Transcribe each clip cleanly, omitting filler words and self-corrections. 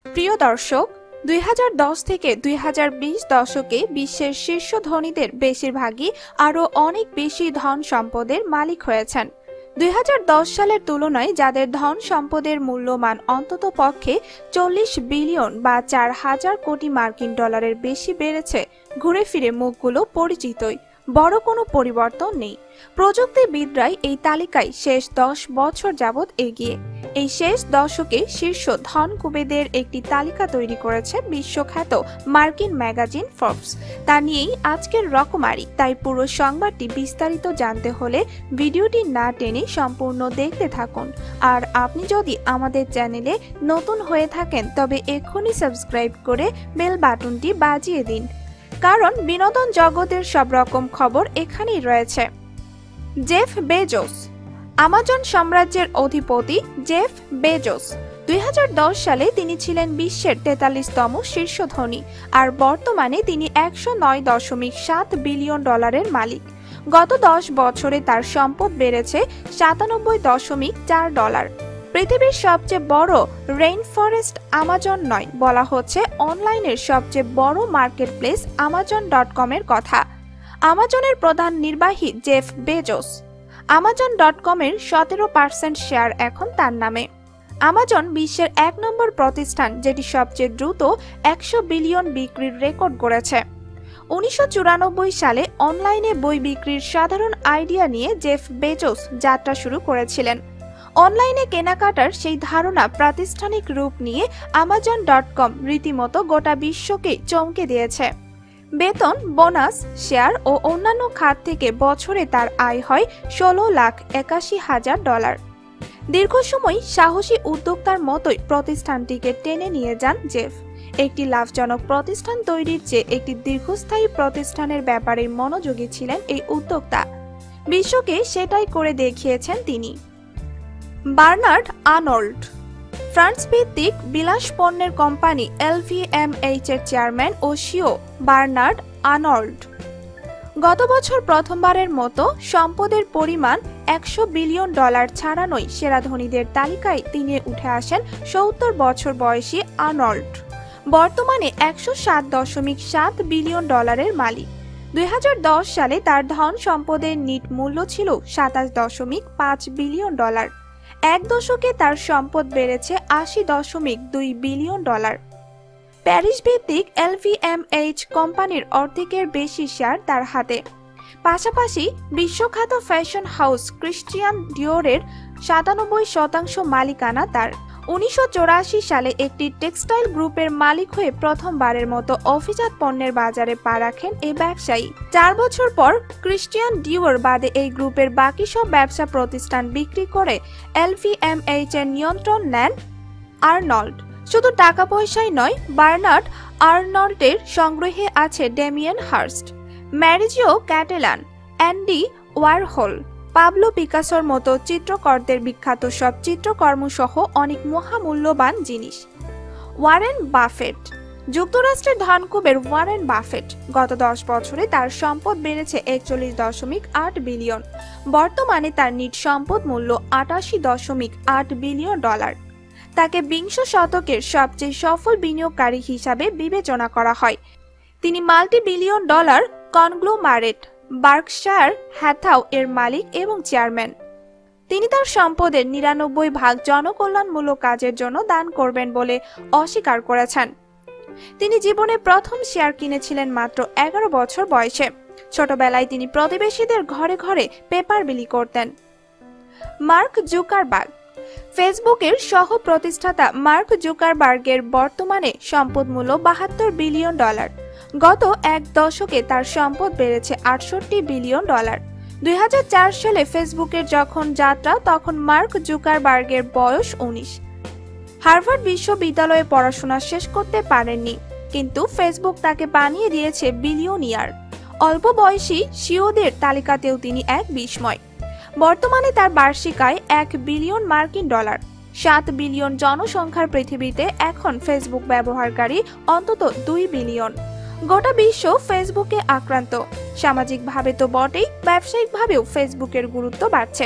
প্রিয় দর্শক, ২০১০ থেকে ২০২০ দশকে বিশ্বের শীর্ষ ধনীদের বেশিরভাগই আরও অনেক বেশি ধন সম্পদের মালিক হয়েছেন। ২০১০ সালের তুলনায় যাদের ধন সম্পদের মূল্যমান অন্ততপক্ষে ৪০ বিলিয়ন বা ৪,০০০ কোটি মার্কিন ডলারের বেশি বেড়েছে, ঘুরে ফিরে মুখগুলো পরিচিতই, বড় কোনো পরিবর্তন নেই। প্রযুক্তিবিদরাই এই তালিকায় শেষ ১০ বছর যাবৎ এগিয়ে। এই শেষ দশকে শীর্ষ ধনকুবেরদের একটি তালিকা তৈরি করেছে বিশ্বখ্যাত মার্কিন ম্যাগাজিন ফোর্বস। তা নিয়েই আজকের রকমারি। তাই পুরো সংবাদটি বিস্তারিত জানতে হলে ভিডিওটি না টেনে সম্পূর্ণ দেখতে থাকুন। আর আপনি যদি আমাদের চ্যানেলে নতুন হয়ে থাকেন তবে এক্ষুনি সাবস্ক্রাইব করে বেল বাটনটি বাজিয়ে দিন, কারণ বিনোদন জগতের সব রকম খবর এখানেই রয়েছে। Jeff Bezos. আমাজন সাম্রাজ্যের অধিপতি জেফ বেজোস ২০১০ সালে তিনি ছিলেন বিশ্বের ৪৩তম শীর্ষ ধনী, আর বর্তমানে তিনি ১০৯.৭ বিলিয়ন ডলারের মালিক। গত ১০ বছরে তার সম্পদ বেড়েছে ৯৭.৪ ডলার। পৃথিবীর সবচেয়ে বড় রেইন ফরেস্ট আমাজন নয়, বলা হচ্ছে অনলাইনের সবচেয়ে বড় মার্কেটপ্লেস আমাজন.কম এর কথা। আমাজনের প্রধান নির্বাহী জেফ বেজোস। আমাজন.কম-এর ১৭% শেয়ার এখন তার নামে। আমাজন বিশ্বের ১ নম্বর প্রতিষ্ঠান, যেটি সবচেয়ে দ্রুত ১০০ বিলিয়ন বিক্রির রেকর্ড গড়েছে। ১৯৯৪ সালে অনলাইনে বই বিক্রির সাধারণ আইডিয়া নিয়ে জেফ বেজোস যাত্রা শুরু করেছিলেন। অনলাইনে কেনাকাটার সেই ধারণা প্রাতিষ্ঠানিক রূপ নিয়ে আমাজন.কম রীতিমতো গোটা বিশ্বকে চমকে দিয়েছে। বেতন, বোনাস, শেয়ার ও অন্যান্য খাত থেকে বছরে তার আয় হয় ১৬,৮১,০০০ ডলার। দীর্ঘ সময় সাহসী উদ্যোক্তার মতোই প্রতিষ্ঠানটিকে টেনে নিয়ে যান জেফ। একটি লাভজনক প্রতিষ্ঠান তৈরির চেয়ে একটি দীর্ঘস্থায়ী প্রতিষ্ঠানের ব্যাপারে মনোযোগী ছিলেন এই উদ্যোক্তা। বিশ্বকে সেটাই করে দেখিয়েছেন তিনি। Bernard Arnold. ফ্রান্স ভিত্তিক বিলাস পণ্যের কোম্পানি LVMH এর চেয়ারম্যান ও সিইও বার্নার্ড আর্নল্ড গত বছর প্রথমবারের মতো সম্পদের পরিমাণ ১০০ বিলিয়ন ডলার ছাড়ানোই সেরা ধনীদের তালিকায় তিনি উঠে আসেন। ৭০ বছর বয়সী আর্নল্ড বর্তমানে ১০৭.৭ বিলিয়ন ডলারের মালিক। ২০১০ সালে তার ধন সম্পদের নিট মূল্য ছিল ২৭.৫ বিলিয়ন ডলার। এক দশকে তার সম্পদ বেড়েছে ৮০.২ বিলিয়ন ডলার। প্যারিস ভিত্তিক LVMH কোম্পানির অর্ধেকের বেশি শেয়ার তার হাতে। পাশাপাশি বিশ্বখ্যাত ফ্যাশন হাউস ক্রিশ্চিয়ান ডিওরের ৯৭% মালিকানা তার। ১৯৮৪ সালে একটি টেক্সটাইল গ্রুপের মালিক হয়ে প্রথমবারের মতো অভিজাত পণ্যের বাজারে পা রাখেন এই ব্যবসায়ী। ৪ বছর পর ক্রিশ্চিয়ান ডিওর বাদে এই গ্রুপের বাকি সব ব্যবসা প্রতিষ্ঠান বিক্রি করে LVMH এর নিয়ন্ত্রণ নেন আর্নল্ড। শুধু টাকা পয়সাই নয়, বার্নার্ড আর্নল্ডের সংগ্রহে আছে Damien Hirst, Maurizio Cattelan, Andy Warhol, Pablo পিকাসোর মতো চিত্রকরদের বিখ্যাত সব চিত্রকর্ম সহ অনেক মহামূল্যবান জিনিস। Warren Buffett. যুক্তরাষ্ট্রের ধনকুবের ওয়ারেন বাফেট গত ১০ বছরে তার সম্পদ বেড়েছে ৪১.৮ বিলিয়ন। বর্তমানে তার নিট সম্পদ মূল্য ৮৮.৮ বিলিয়ন ডলার। তাকে বিংশ শতকের সবচেয়ে সফল বিনিয়োগকারী হিসাবে বিবেচনা করা হয়। তিনি multi billion dollar conglomerate Berkshire Hathaway এর মালিক এবং চেয়ারম্যান। তিনি তার সম্পদের ৯৯% জনকল্যাণমূলক কাজের জন্য দান করবেন বলে অস্বীকার করেছেন। তিনি জীবনে প্রথম শেয়ার কিনেছিলেন মাত্র ১১ বছর বয়সে। ছোটবেলায় তিনি প্রতিবেশীদের ঘরে ঘরে পেপার বিলি করতেন। Mark Zuckerberg. ফেসবুকের সহ প্রতিষ্ঠাতা মার্ক জুকারবার্গের বর্তমানে সম্পদ মূল্য ৭২ বিলিয়ন ডলার। গত এক দশকে তার সম্পদ বেড়েছে ৬৮ বিলিয়ন ডলার। ২০০৪ সালে ফেসবুকের যখন যাত্রা, তখন মার্ক জুকারবার্গের বয়স ১৯। হার্ভার্ড বিশ্ববিদ্যালয়ে পড়াশোনা শেষ করতে পারেননি, কিন্তু ফেসবুক তাকে বানিয়ে দিয়েছে বিলিয়নিয়ার। অল্প বয়সী সিইওদের তালিকাতেও তিনি এক বিস্ময়। বর্তমানে তার বার্ষিক আয় ১ বিলিয়ন মার্কিন ডলার। ৭ বিলিয়ন জনসংখ্যার পৃথিবীতে এখন ফেসবুক ব্যবহারকারী অন্তত ২ বিলিয়ন। গোটা বিশ্ব ফেসবুকে আক্রান্ত। সামাজিকভাবে তো বটেই, ব্যবসায়িকভাবেও ফেসবুকের গুরুত্ব বাড়ছে।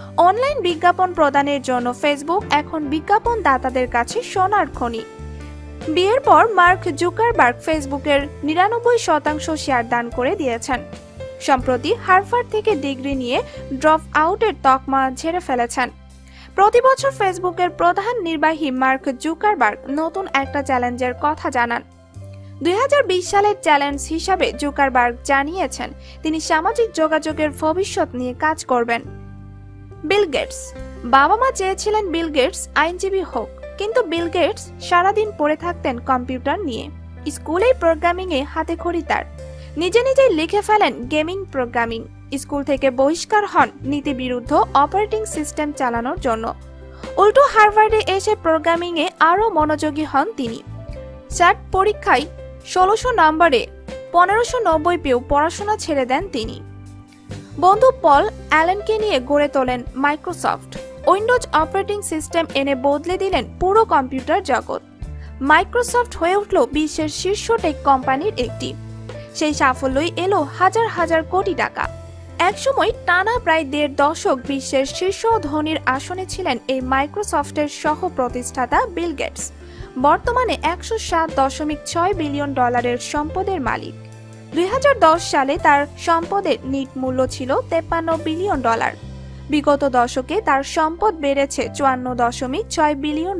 অনলাইন বিজ্ঞাপন প্রদানের জন্য ফেসবুক এখন বিজ্ঞাপন দাতাদের কাছে সোনার খনি। বিয়ের পর মার্ক জুকারবার্গ ফেসবুকের ৯৯% শেয়ার দান করে দিয়েছেন। সম্প্রতি হার্ভার্ড থেকে ডিগ্রি নিয়ে ড্রপ আউটের তকমা ঝেড়ে ফেলেছেন। প্রতি বছর ফেসবুকের প্রধান নির্বাহী মার্ক জুকারবার্গ নতুন একটা চ্যালেঞ্জের কথা জানান। ২০২০ সালের চ্যালেঞ্জ হিসাবে জুকারবার্গ জানিয়েছেন তিনি সামাজিক যোগাযোগের ভবিষ্যৎ নিয়ে কাজ করবেন। Bill Gates. বাবা মা চেয়েছিলেন বিল গেটস আইনজীবী হোক, কিন্তু বিল গেটস সারাদিন পড়ে থাকতেন কম্পিউটার নিয়ে। স্কুলেই প্রোগ্রামিংয়ে হাতেখড়ি তার। নিজেই লিখে ফেলেন গেমিং প্রোগ্রামিং। স্কুল থেকে বহিষ্কার হন নীতিবিরুদ্ধ অপারেটিং সিস্টেম চালানোর জন্য। উল্টো হার্ভার্ডে এসে প্রোগ্রামিংয়ে আরও মনোযোগী হন তিনি। স্যাট পরীক্ষায় ১৬০০ নম্বরে ১৫৯০ পেয়েও পড়াশোনা ছেড়ে দেন তিনি। বন্ধু পল অ্যালেনকে নিয়ে গড়ে তোলেন মাইক্রোসফট। উইন্ডোজ অপারেটিং সিস্টেম এনে বদলে দিলেন পুরো কম্পিউটার জগৎ। মাইক্রোসফট হয়ে উঠল বিশ্বের শীর্ষ টেক কোম্পানির একটি। সেই সাফল্যই এলো হাজার হাজার কোটি টাকা। একসময় টানা প্রায় ১.৫ দশক বিশ্বের শীর্ষ ধনীর আসনে ছিলেন এই মাইক্রোসফটের সহ প্রতিষ্ঠাতা বিল গেটস। বর্তমানে $১০৭.৬ বিলিয়ন সম্পদের মালিক। ২০১০ সালে তার সম্পদের নিট মূল্য ছিল $৫৩ বিলিয়ন। বিগত দশকে তার সম্পদ বেড়েছে $৫৪.৬ বিলিয়ন।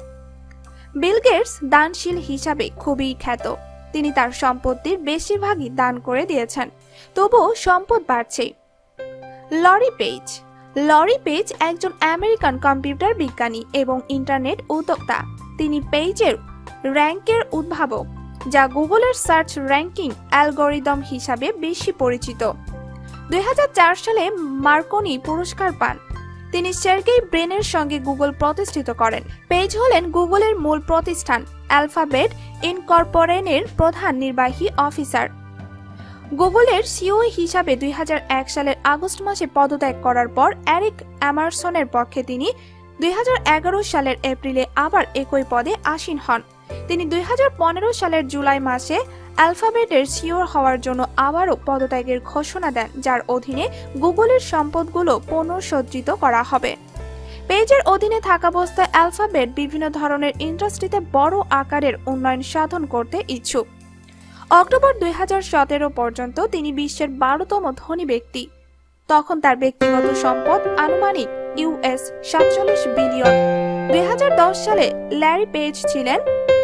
বিল গেটস দানশীল হিসাবে খুবই খ্যাত। তিনি তার সম্পত্তির বেশিরভাগই দান করে দিয়েছেন, তবুও সম্পদ বাড়ছে। Larry Page. লরি পেজ একজন আমেরিকান কম্পিউটার বিজ্ঞানী এবং ইন্টারনেট উদ্যোক্তা। তিনি পেজের র্যাঙ্কের উদ্ভাবক, যা গুগলের সার্চ র্যাঙ্কিং অ্যালগরিদম হিসাবে বেশি পরিচিত। ২০০৪ সালে মার্কনি পুরস্কার পান। তিনি সার্গেই ব্রিনের সঙ্গে গুগল প্রতিষ্ঠিত করেন। পেজ হলেন গুগলের মূল প্রতিষ্ঠান অ্যালফাবেট ইনকর্পোরেটের প্রধান নির্বাহী অফিসার। গুগলের সিইও হিসাবে ২০০১ সালের আগস্ট মাসে পদত্যাগ করার পর এরিক অ্যামারসনের পক্ষে তিনি ২০১১ সালের এপ্রিলে আবার একই পদে আসীন হন। তিনি ২০১৫ সালের জুলাই মাসে অ্যালফাবেটের সিইও হওয়ার জন্য আবারও পদত্যাগের ঘোষণা দেন, যার অধীনে গুগলের সম্পদগুলো পুনঃসজ্জিত করা হবে। পেজের অধীনে থাকাবস্থায় অ্যালফাবেট বিভিন্ন ধরনের ইন্ডাস্ট্রিতে বড় আকারের উন্নয়ন সাধন করতে ইচ্ছুক। অক্টোবর ২০১৭ পর্যন্ত তিনি বিশ্বের ১২তম ধনী ব্যক্তি। তখন তার ব্যক্তিগত সম্পদ আনুমানিক $৪৭ বিলিয়ন। ২০১০ সালে ল্যারি পেজ ছিলেন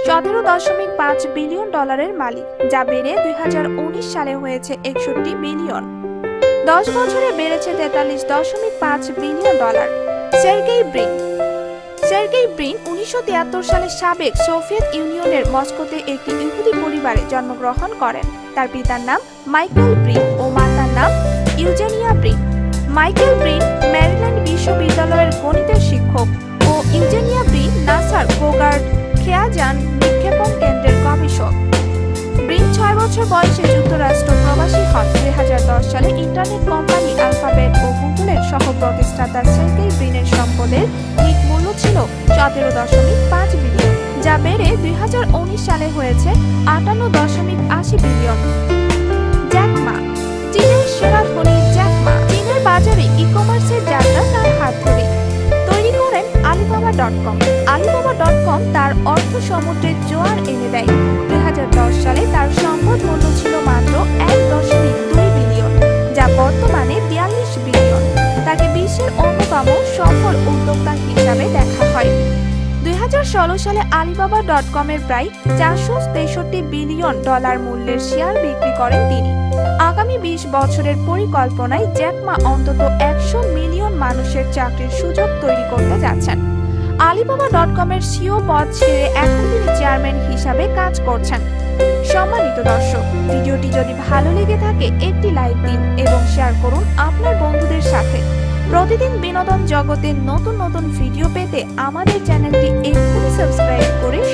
$১৭.৫ বিলিয়ন মালিক, যা বেড়ে ২০১৯ সালে হয়েছে $৬১ বিলিয়ন। 10 বছরে বেড়েছে $৪৩.৫ billion. Sergey Brin. Sergey Brin ১৯৭৩ সালে সাবেক সোভিয়েত ইউনিয়নের মস্কোতে একটি ইহুদি পরিবারে জন্মগ্রহণ করেন। তার পিতার নাম মাইকেল ব্রিন ও মাতার নাম Eugenia Brin. Michael Brin Maryland বিশ্ববিদ্যালয়ের গণিতের শিক্ষক ও ইউজেনিয়া ব্রিন নাসার গোগার্ড খেয়াজান নিক্ষেপণ কেন্দ্রের গবেষক। ব্রিন ৬ বছর বয়সে যুক্তরাষ্ট্র প্রবাসী হন। ২০১০ সালে ইন্টারনেট কোম্পানি অ্যালফাবেট ও গুগলের সহ প্রতিষ্ঠাতা সার্গেই ব্রিনের সম্পদের নিট মূল্য ছিল $১৭.৫ বিলিয়ন, যা বেড়ে ২০১৯ সালে হয়েছে $৫৮.৮০ বিলিয়ন। Jack Ma. চীনের সেরা ধনী জ্যাক মা চীনের বাজারে ই-কমার্সের যাত্রা তার হাত ধরে তৈরি করেন আলিবাবা.কম। আলিবাবা.কম তার অর্থ সমুদ্রের জোয়ার এনে দেয়। ২০১০ সালে তার সম্পদ মূল্য ছিল মাত্র $১.২ বিলিয়ন, যা বর্তমানে $৪২ বিলিয়ন। তাকে বিশ্বের অন্যতম সফল উদ্যোক্তা হিসাবে দেখা হয়। ২০১৬ সালে আলিবাবা.কমের প্রায় $৪৬৩ বিলিয়ন মূল্যের শেয়ার বিক্রি করেন তিনি। আগামী ২০ বছরের পরিকল্পনায় জ্যাক মা অন্তত ১০০ মিলিয়ন মানুষের চাকরির সুযোগ তৈরি করতে যাচ্ছেন। আলিবাবা.কমের সিইও পদ ছেড়ে এখন তিনি চেয়ারম্যান হিসাবে কাজ করছেন। সম্মানিত দর্শক, ভিডিওটি যদি ভালো লেগে থাকে একটি লাইক দিন এবং শেয়ার করুন আপনার বন্ধুদের সাথে। প্রতিদিন বিনোদন জগতের নতুন নতুন ভিডিও পেতে আমাদের চ্যানেলটি এক্ষুনি সাবস্ক্রাইব করে